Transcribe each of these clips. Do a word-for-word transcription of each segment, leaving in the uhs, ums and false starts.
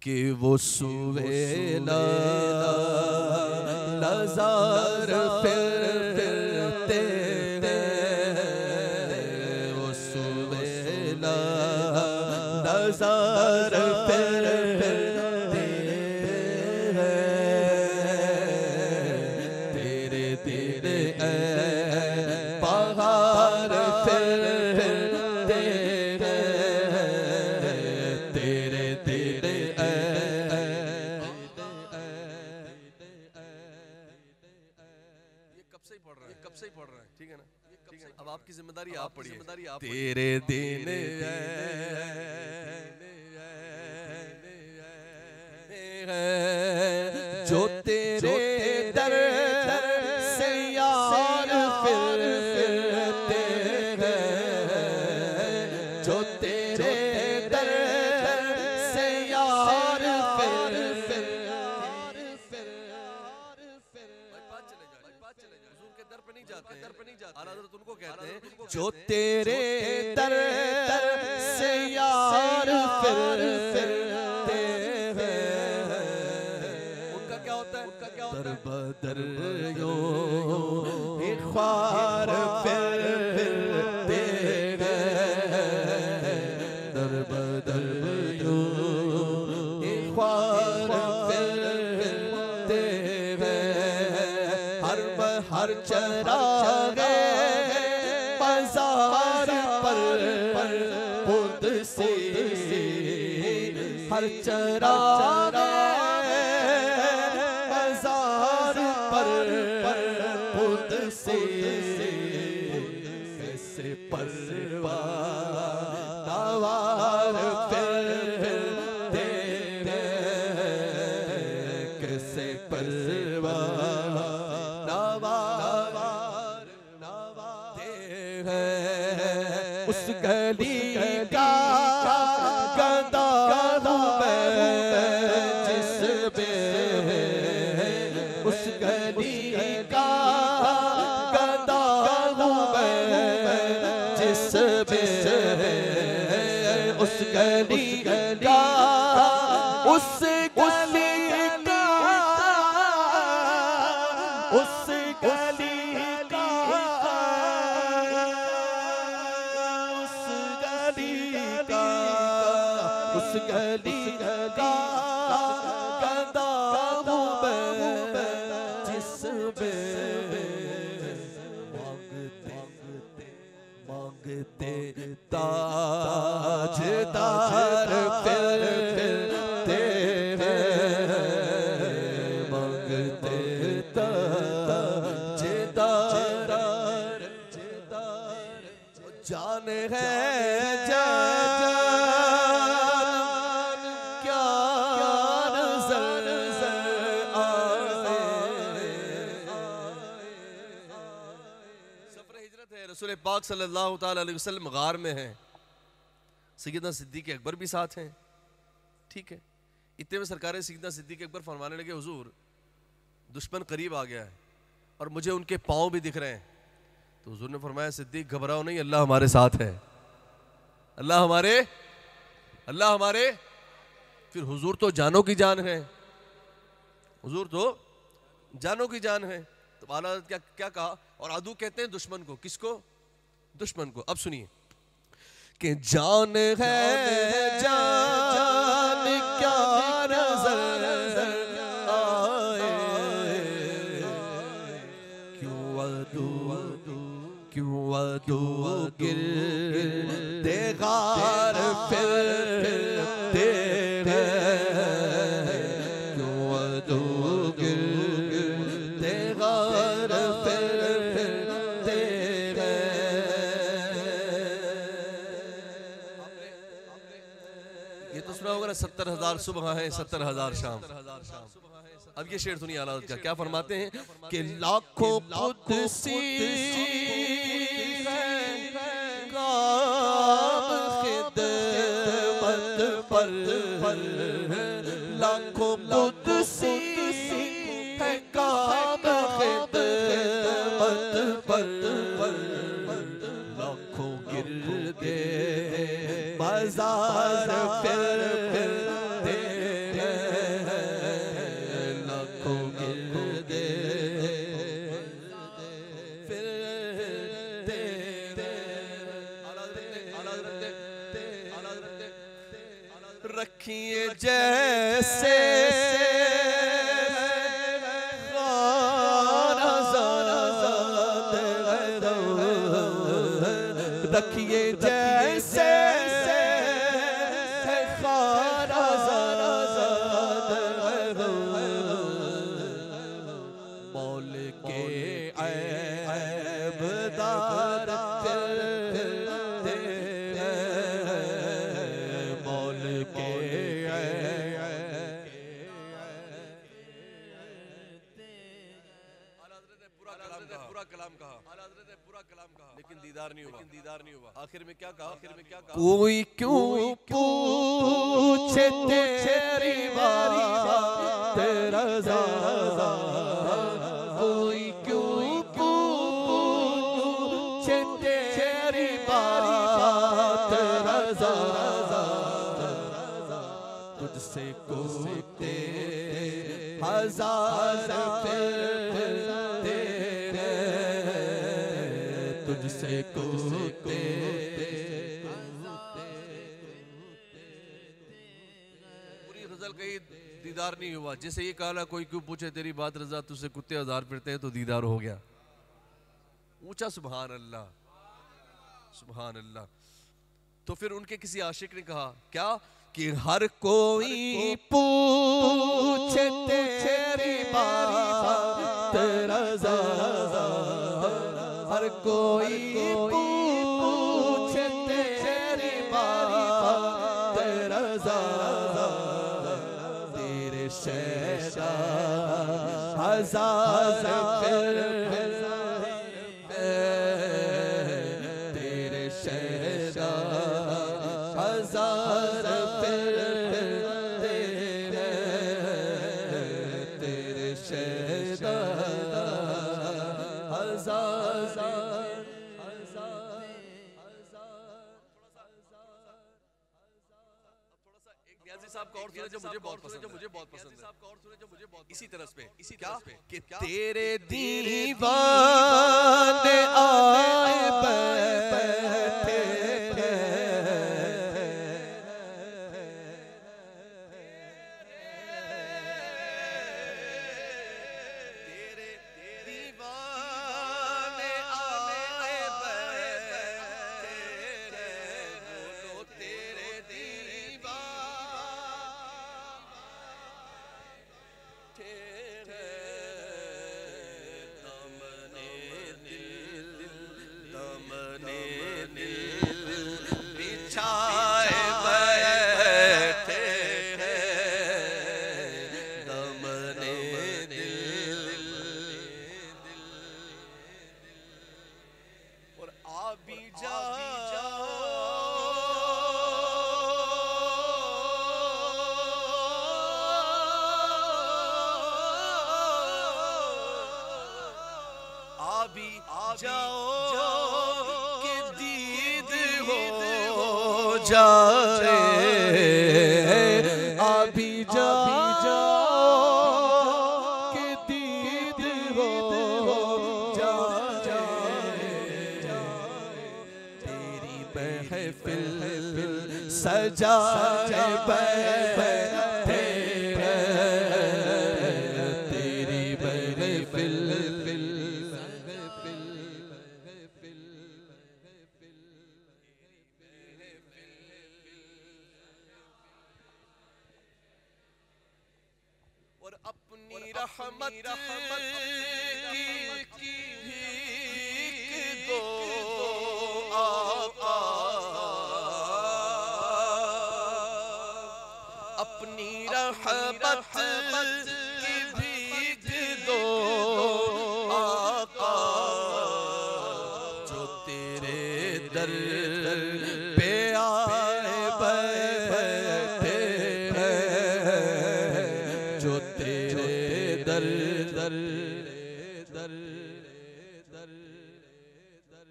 कि वो सुवेला नज़र फिर फिरते हैं, वो सुवेला नज़र फिर फिरते हैं, तेरे तेरे ऐ पहाड़ फिर फिरते हैं, तेरे तेरे ऐ। ये कब से ही पढ़ रहा है, कब से ही पढ़ रहा है, ठीक है ना, ठीक है। अब आपकी जिम्मेदारी आप पढ़िए, जिम्मेदारी आप। तेरे दिन जो तेरे दर से यार फिर फिरते हैं, जो तेरे दर से यार फिर फिर के दर पे नहीं जाते, दर पे नहीं जाते, आला हज़रत उनको कहते हैं जो तेरे दर से यार फिर फिरते हैं। उनका क्या होता है, उनका क्या होता है, दर बदर यो ख्वार फिर फिरते हैं, दर बदर यो ख्वार फिर फिरते हैं, हर हर चरागे बाजार पर खुद से, हर चरागे बाजार पर खुद से, कैसे परवार फिर फिरते हैं, कैसे परवार उस गली का गदा हूँ मैं जिसमें, उस गली का गदा हूँ मैं जिसमें, उस गली का उस गली का उस गली उस गली का गदा हूँ मैं जिसमें, मांगते मांगते ताजदार फिर फिरते हैं, मांगते ताजदार जान है रसूल पाक सल्लल्लाहु ताला अलैहि वसल्लम गार में हैं, सैयदना सिद्दीक़ अकबर भी साथ हैं, ठीक है। इतने में सरकार सैयदना सिद्दीक़ अकबर फरमाने लगे हुजूर दुश्मन करीब आ गया है और मुझे उनके पाँव भी दिख रहे हैं। तो हुजूर ने फरमाया सिद्दीक़ घबराओ नहीं, अल्लाह हमारे साथ है, अल्लाह हमारे अल्लाह हमारे फिर हुजूर तो जानों की जान है, हुजूर तो जानों की जान है। तो आला क्या क्या कहा, और आदू कहते हैं दुश्मन को, किसको, दुश्मन को। अब सुनिए कि जान है जान क्या नजर आए, क्यों अदू क्यों अदू गिर देगार फिर फिरते हैं, क्यों अदू गिर देगार फिर फिरते हैं। ये तो सुना होगा ना, सत्तर हजार सुबह है सत्तर हजार शाम। अब ये शेर सुनिए आला क्या क्या फरमाते हैं कि लाखों कुदसी काम खिदमत पर, लाखों कुदसी है काम खिदमत पर, लाखों गिरदे बाजार फिर फिरते हैं, जैसे रखिए जैसे मौल के ऐबदार मौल के पूरा कलाम कहा, ने पूरा कलाम कहा, लेकिन दीदार नहीं हुआ, दीदार नहीं हुआ। आखिर में क्या कहा? आखिर में क्या कहा? कोई क्यों पूछे तेरी बात रज़ा, कोई क्यों पूछे तेरी बात रज़ा, तुझसे कोते हजार तुझसे कोते पूरी गजल कही, दीदार नहीं हुआ। जैसे ये कहा कोई क्यों पूछे तेरी बात रज़ा, तुझसे कुत्ते हजार फिरते हैं तो दीदार हो गया। ऊंचा सुभान अल्लाह, सुभान अल्लाह। तो फिर उनके किसी आशिक ने कहा क्या कि हर कोई पूछे तेरी बात रज़ा, हर कोई पूछे तेरी बात रज़ा, तेरे शहरा हजार तेरे शहरा हजार तेरे शहरा साहब का और सुने जो मुझे बहुत पसंद, जो मुझे बहुत पसंद है। साहब का और सुने जो मुझे बहुत इसी तरह पे, इसी क्या कि तेरे दीवाने आए बैठे तेरे दीवाने आए बैठे, बोलो तेरे जाए अभी जा के दीद हो जाए, तेरी महफिल सजाए बैठे तेरी महफिल रहमत की भीख दो आका, अपनी रहमत की भीख दो आका, जो तेरे दर पे आए बैठे जो तेरे दर दर दर दर दर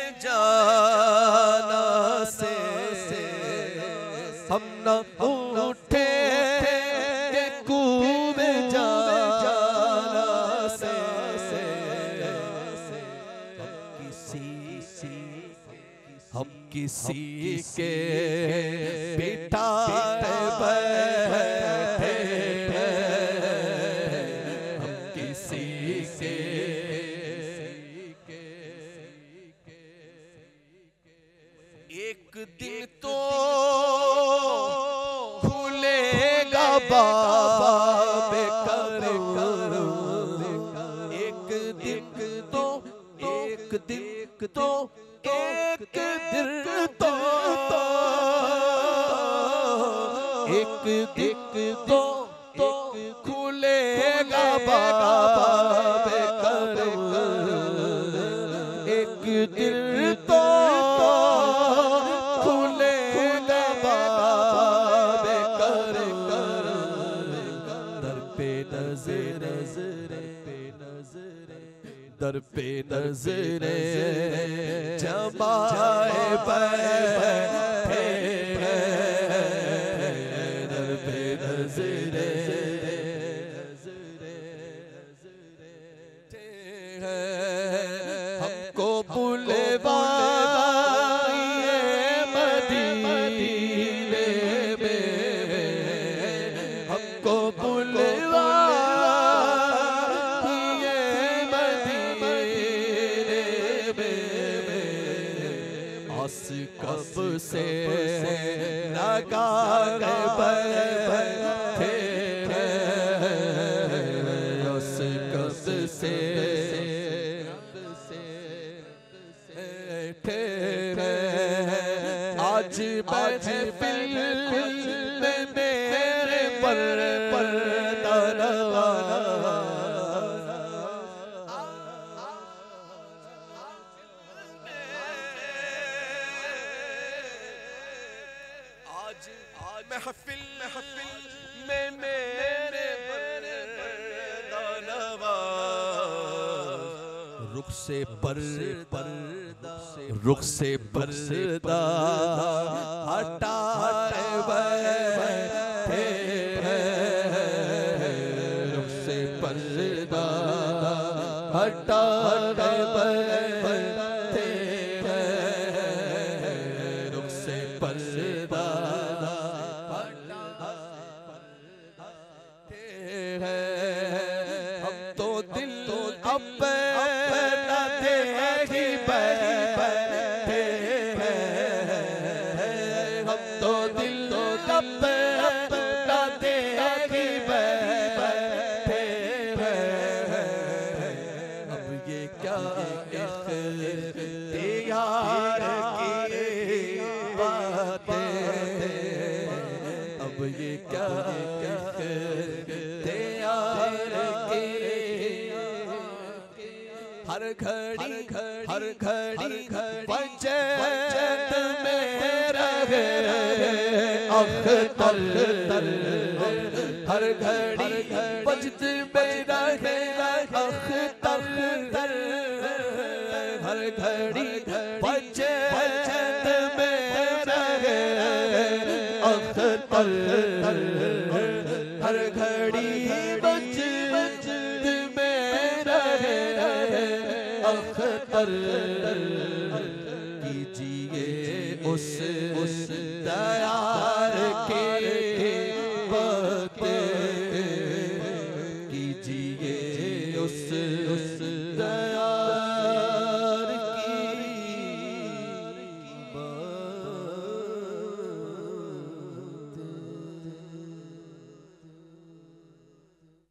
जाना से हम न किसी के पिता बैठे हम किसी के एक दिन तो खुलेगा बाब कर एक दिन तो एक दिन तो एक दिन तो एक दिन तो तो खुलेगा बाब कर एक दिन तो खुलेगा बाब कर दर पे नजर दर पे नजरे जमाए बैठे दर पे नजरे हमको बुलवाइए मदीने में हमको बुलवाइए मदीने में आस कब से लगा बैठे आस कब से आज महफिल में मेरे पर पर्दा लगा आज आज महफिल महफिल में मेरे पर्दा लगा रुख से पर पर्दा रुख से पर्दा हटा बैठे रुख से पर्दा हटा बैठे रुख से पर्दा हम तो दिल अब ये क्या हर घड़ी हर घड़ी पंचायत में रहे अख्तर हर घड़ी पंचायत में रहे अख्तर हर घड़ी पंचायत में रहे अख्तर हर घड़ी पंचायत में रहे अख्तर कीजिए उस उस दयार के